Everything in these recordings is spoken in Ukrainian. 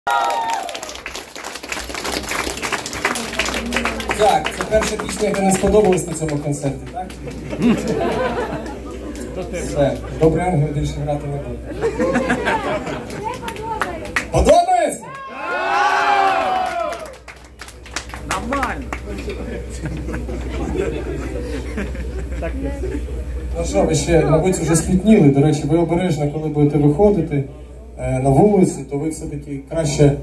Так, це перша пісня, яка не сподобалась на цьому концерті, так? Все, добрий ангел більше грати не буде. Подобається? Нормально. Ну що, ви ще, мабуть, вже спітніли. До речі, ви обережно, коли будете виходити на вулицю, то ви все-таки краще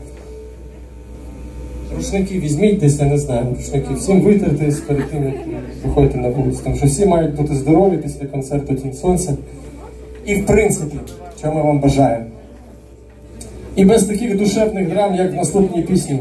рушники візьміть десь, я не знаю, рушники всім витертесь перед тим, як виходите на вулицю. Тому що всі мають бути здорові після концерту «Тінь Сонця». І в принципі, що ми вам бажаємо. І без таких душевних драм, як в наступній пісні.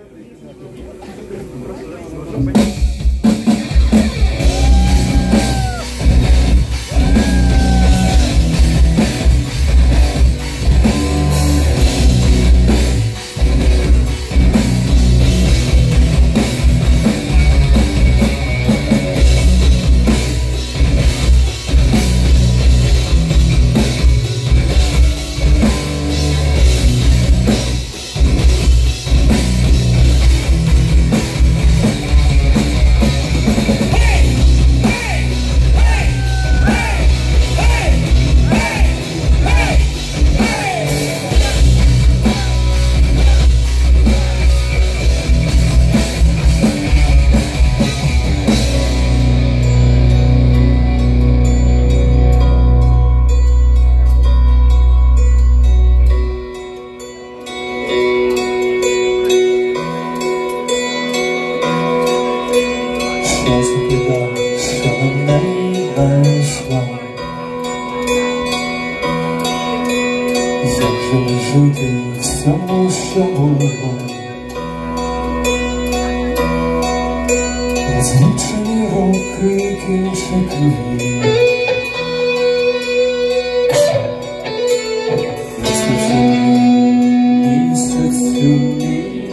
Жити всьому, що було, розлучені роки, кінчики, місяцю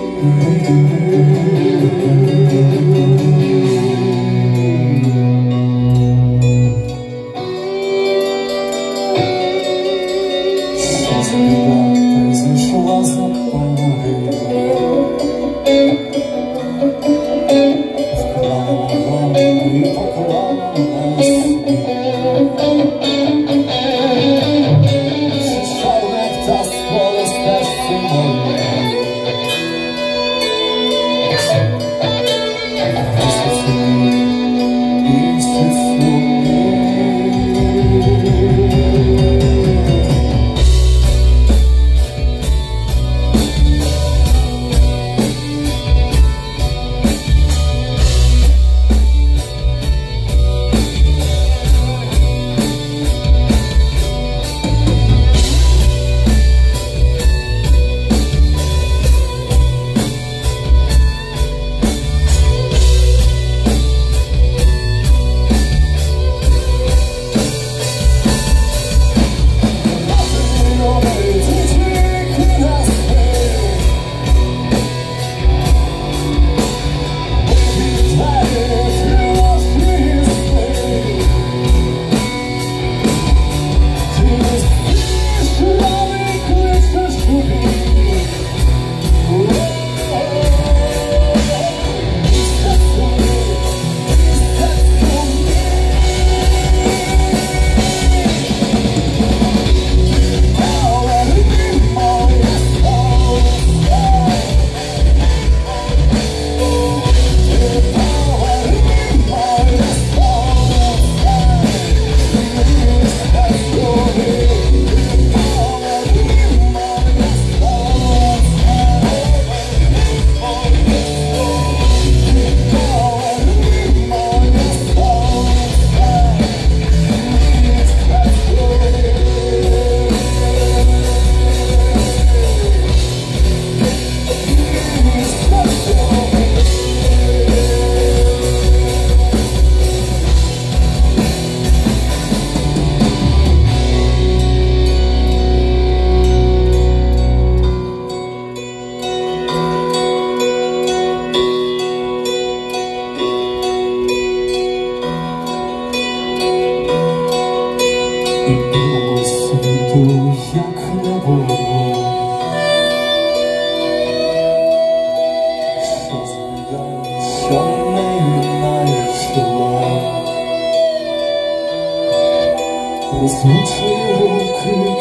зійшла за пори, вклала і поклала на світ. Тут твої руки